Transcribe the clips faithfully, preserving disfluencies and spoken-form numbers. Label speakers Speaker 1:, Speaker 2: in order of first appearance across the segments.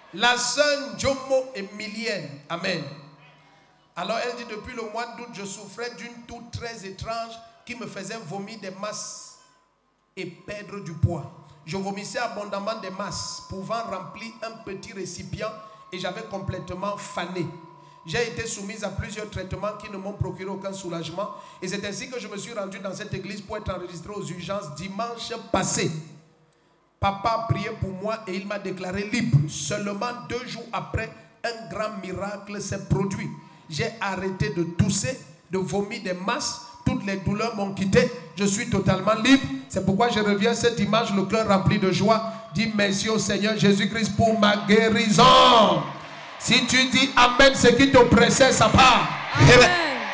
Speaker 1: La sœur Njomo Emilienne. Amen. Alors elle dit, depuis le mois d'août, je souffrais d'une toux très étrange qui me faisait vomir des masses et perdre du poids. Je vomissais abondamment des masses, pouvant remplir un petit récipient et j'avais complètement fané. J'ai été soumise à plusieurs traitements qui ne m'ont procuré aucun soulagement. Et c'est ainsi que je me suis rendu dans cette église pour être enregistré aux urgences dimanche passé. Papa a prié pour moi et il m'a déclaré libre. Seulement deux jours après, un grand miracle s'est produit. J'ai arrêté de tousser, de vomir des masses. Toutes les douleurs m'ont quitté. Je suis totalement libre. C'est pourquoi je reviens ce dimanche, le cœur rempli de joie. Dis merci au Seigneur Jésus-Christ pour ma guérison. Si tu dis Amen, ce qui t'oppressait, ça part.
Speaker 2: Amen.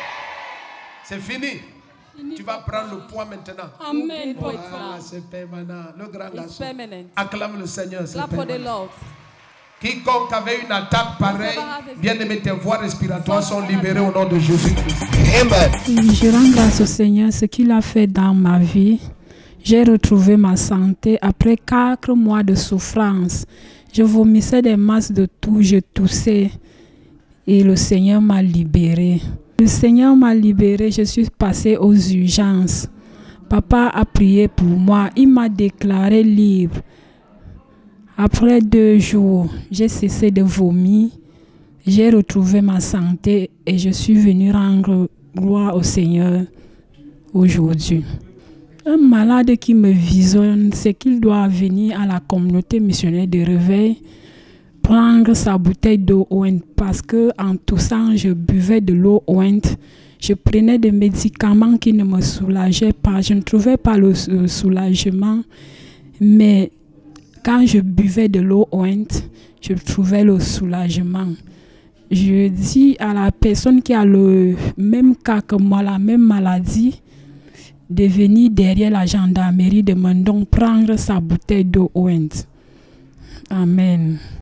Speaker 1: C'est fini. Fini. Tu vas prendre le poids maintenant.
Speaker 2: Amen.
Speaker 1: Oh, ah, c'est permanent. Le grand garçon. Acclame le Seigneur.
Speaker 2: Clap for the Lord.
Speaker 1: Quiconque avait une attaque pareille, bien aimé, tes voies respiratoires sont libérées au nom de Jésus-Christ. Amen.
Speaker 3: Je rends grâce au Seigneur ce qu'il a fait dans ma vie. J'ai retrouvé ma santé après quatre mois de souffrance. Je vomissais des masses de toux, je toussais et le Seigneur m'a libéré. Le Seigneur m'a libéré, je suis passée aux urgences. Papa a prié pour moi, il m'a déclaré libre. Après deux jours, j'ai cessé de vomir, j'ai retrouvé ma santé et je suis venue rendre gloire au Seigneur aujourd'hui. Un malade qui me visionne, c'est qu'il doit venir à la communauté missionnaire de réveil, prendre sa bouteille d'eau ointe parce que en toussant, je buvais de l'eau ointe. Je prenais des médicaments qui ne me soulageaient pas. Je ne trouvais pas le soulagement, mais quand je buvais de l'eau ointe, je trouvais le soulagement. Je dis à la personne qui a le même cas que moi, la même maladie, de venir derrière la gendarmerie de Mendon prendre sa bouteille d'eau ointe. Amen.